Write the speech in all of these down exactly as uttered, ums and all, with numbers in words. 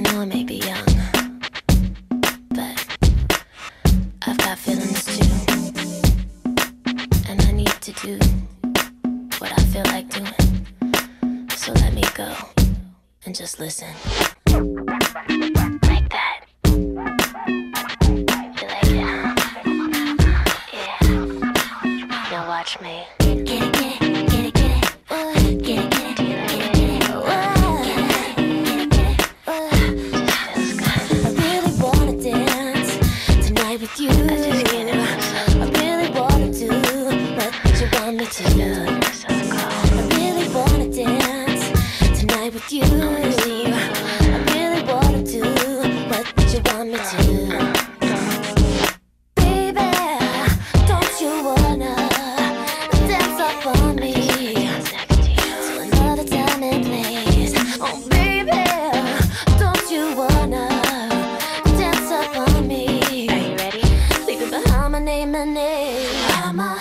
know I may be young, but I've got feelings too. And I need to do what I feel like doing. So let me go and just listen. Like that. You like it, huh? Yeah. Now watch me. Get it, get it, get it, get it. Uh, get it, get it, get it, get it, get it. Uh, get it, get it, get it. Uh, just feels good. I really wanna dance tonight with you. I just can't help myself. I really wanna do what you want me to do. So cold. I really wanna dance tonight with you. I really wanna do what you want me to do. Baby, don't you wanna dance up on me to another time and place? Oh baby, don't you wanna dance up on me? Are you ready? Leaving behind my name and name. I'm a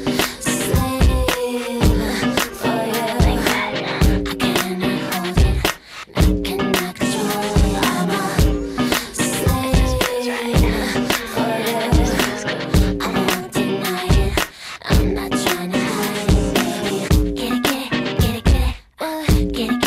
slave for you. Like that. I cannot hold it, I cannot control it. I'm a slave for you. I won't deny it, I'm not trying to hide it, baby. Get it, get it, get it, get it. Uh, get it,